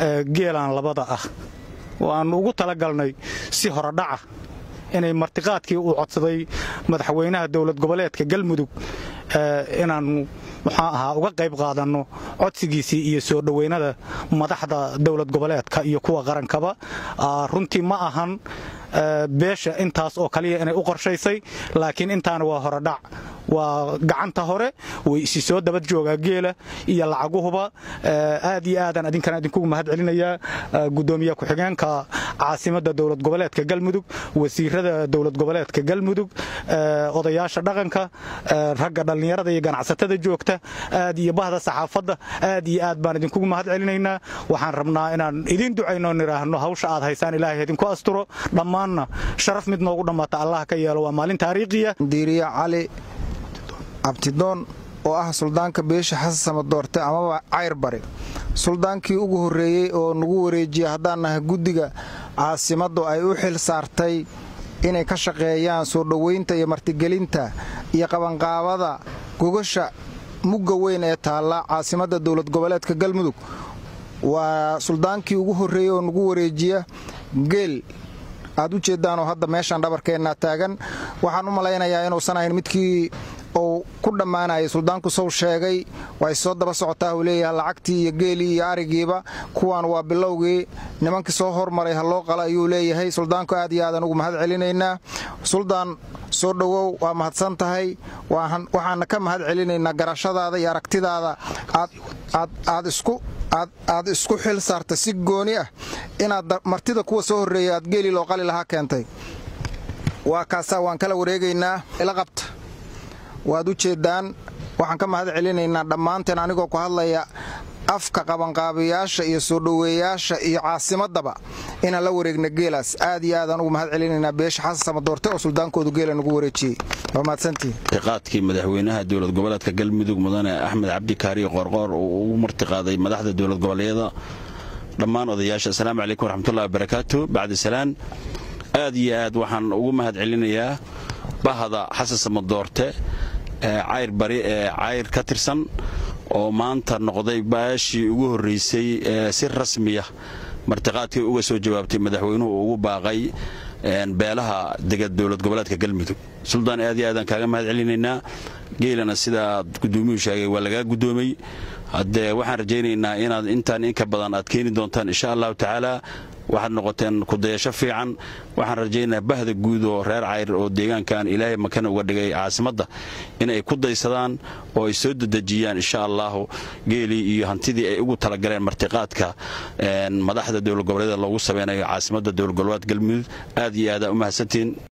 geelaan labada ah waanu ugu talagalnay si horodhaca inay martiqaadkii uu codsaday madaxweynaha dowlad goboleedka galmudug inaanu uga qayb qaadanno codsigiisii iyo soo dhoweynada madaxda dowlad goboleedka iyo kuwa qarankaba runtii ma ahan beesha intaas oo kaliya inay u qorshaysay laakiin intaana waa horodhac waa gacanta hore way isi soo dabad joogaa geela iyo lacaguhuba aad iyo aadaan adinkana idinkugu mahad celinayaa gudoomiye ku-xigeenka caasimadda dowlad goboleedka galmudug wasiirada dowlad goboleedka galmudug odayaasha dhaqanka ragga dhallinyarada iyo ganacsatada joogta aad iyo bahda saxaafadda aad iyo aad baan idinkugu mahad celinaynaa waxaan rabnaa inaan idin ducayno niraahno hawsha aad haysaan ilaahay idinku asturo dhammaanna sharaf mid noogu dhammaata allah ka yeelo waa maalin taariikhiya diiriya cali abtidoon oo ah suldaanka beesha xasan samadoorte amaba cayr bari suldaankii ugu horreeyey oo nagu wareejiya haddaan nahay guddiga caasimaddu ay u xil saartay inay ka shaqeeyaan soo dhoweynta iyo martigelinta iyo qabanqaabada gogasha mugga weyn ee taalla caasimadda dowlad goboleedka galmudug waa suldaankii ugu horreeyey oo nagu wareejiya geel aad u jeeddaanoo hadda meeshaan dhabarkeennaa taagan waxaan u malaynayaa inuusan ahayn midkii uu ku dhammaanayay suldaanku sow sheegay way soo daba socotaa uu leeyahay lacagtii iyo geelii iyo arigiiba kuwaan waa bilowgii nimankii soo hormaray ha loo qala ayuu leeyahay suldaanku aad iyo aadaan ugu mahad celinaynaa suldaan soo dhowow waa mahadsan tahay waxaana ka mahad celinaynaa garashadaada iyo aragtidaada aad isku xil saarta si gooni ah inaad martida kuwa soo horreeyay aad geelii loo qali lahaa keentay waa kaasaa waan kala wareegaynaa ila qabta waad u jeeddaan waxaan ka mahad celinaynaa dhammaanteen anigoo ku hadlaya afka qabanqaabiyaasha iyo soo dhoweeyaasha iyo caasimaddaba inaan la wareegna geelaas aad iyo aadaan ugu mahad celinaynaa beesha xasan samadoorte oo suldaankoodu geela nagu wareejiyey waa mahadsantihiin martiqaadkii madaxweynaha dowlad goboleedka galmudug mudane axmed cabdi kaariye qoorqoor uu ugu martiqaaday madaxda dowlad goboleedyada dhammaan odayaasha assalaamu calaykum waraxmatullahi wabarakaatu bacdi salaan aad iyo aad waxaan ugu mahad celinayaa bahda xasan samadoorte cayr bari ee cayr ka tirsan oo maanta noqday baashii ugu horraysay si rasmiya martiqaadkii uga soo jawaabtay madaxweynuhu ugu baaqay beelaha dega dowlad goboleedka galmudug suldaan aad iyo aadaan kaaga mahad celinaynaa geelana sidaad gudoomiyuhu sheegay waa lagaa gudoomay haddee waxaan rajaynaynaa inaad intaan inka badan aad keeni doontaan insha allahu tacaala waxaad noqoteen kudayasho fiican waxaan rajaynayaa bahda guud oo reer cayr oo deegaankan ilaahay makana uga dhigay caasimadda inay ku daysadaan oo ay soo dedejiyaan insha allahu geelii iyo hantidii ay ugu talagaleen martiqaadka madaxda dowlad goboleeda loogu samaynayo caasimadda dowlad goboleed galmudug aad iyo aad u mahadsantiin